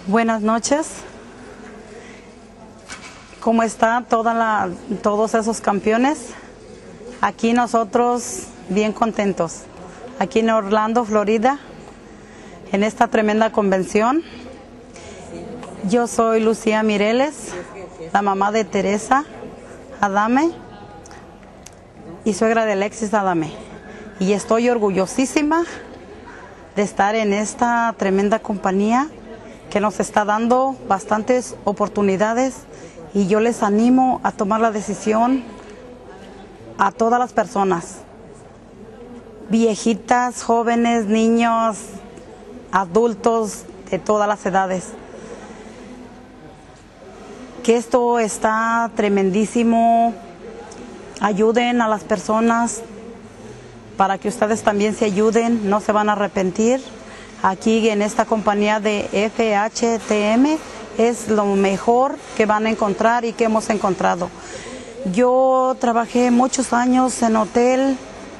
Buenas noches. ¿Cómo están todos esos campeones? Aquí nosotros bien contentos. Aquí en Orlando, Florida, en esta tremenda convención. Yo soy Lucía Mireles, la mamá de Teresa Adame y suegra de Alexis Adame. Y estoy orgullosísima de estar en esta tremenda compañía que nos está dando bastantes oportunidades, y yo les animo a tomar la decisión a todas las personas, viejitas, jóvenes, niños, adultos de todas las edades, que esto está tremendísimo. Ayuden a las personas para que ustedes también se ayuden, no se van a arrepentir. Aquí en esta compañía de FHTM es lo mejor que van a encontrar y que hemos encontrado. Yo trabajé muchos años en hotel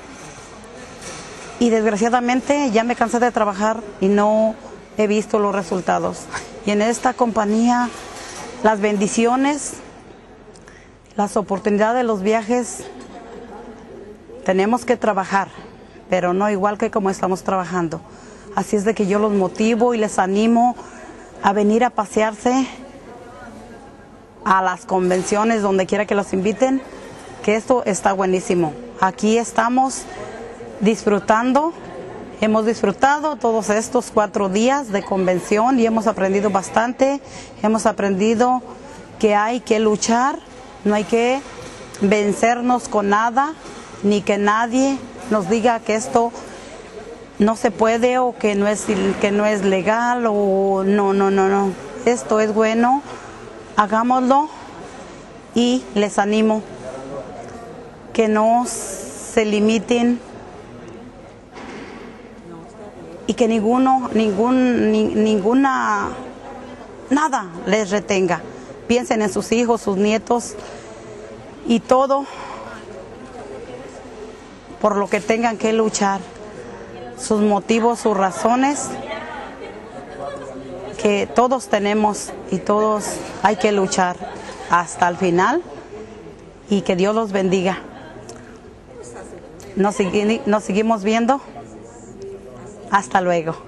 y desgraciadamente ya me cansé de trabajar y no he visto los resultados. Y en esta compañía las bendiciones, las oportunidades de los viajes, tenemos que trabajar, pero no igual que como estamos trabajando. Así es de que yo los motivo y les animo a venir a pasearse a las convenciones, donde quiera que los inviten, que esto está buenísimo. Aquí estamos disfrutando, hemos disfrutado todos estos 4 días de convención y hemos aprendido bastante. Hemos aprendido que hay que luchar, no hay que vencernos con nada, ni que nadie nos diga que esto no se puede o que no es legal o no. Esto es bueno, hagámoslo, y les animo que no se limiten y que nada les retenga. Piensen en sus hijos, sus nietos y todo por lo que tengan que luchar, sus motivos, sus razones, que todos tenemos y todos hay que luchar hasta el final, y que Dios los bendiga. Nos seguimos viendo. Hasta luego.